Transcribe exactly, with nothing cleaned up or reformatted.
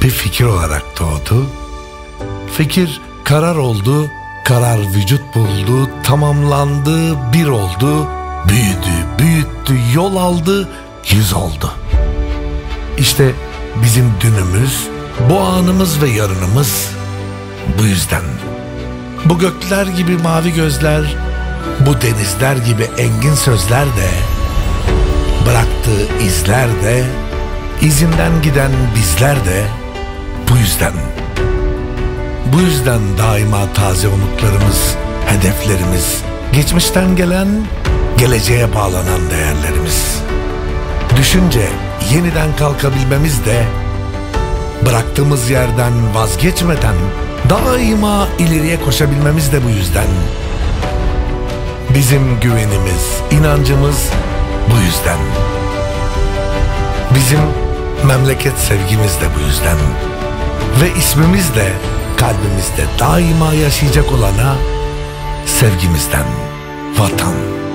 bir fikir olarak doğdu. Fikir karar oldu, karar vücut buldu, tamamlandı, bir oldu, büyüdü, büyüttü, yol aldı, yüz oldu. İşte bizim dünümüz, bu anımız ve yarınımız bu yüzden. Bu gökler gibi mavi gözler, bu denizler gibi engin sözler de, bıraktığı izler de, izinden giden bizler de bu yüzden. Bu yüzden daima taze umutlarımız, hedeflerimiz, geçmişten gelen, geleceğe bağlanan değerlerimiz. Düşünce yeniden kalkabilmemiz de, bıraktığımız yerden vazgeçmeden daima ileriye koşabilmemiz de bu yüzden. Bizim güvenimiz, inancımız bu yüzden. Bizim memleket sevgimiz de bu yüzden. Ve ismimiz de kalbimizde daima yaşayacak olana sevgimizden, vatan.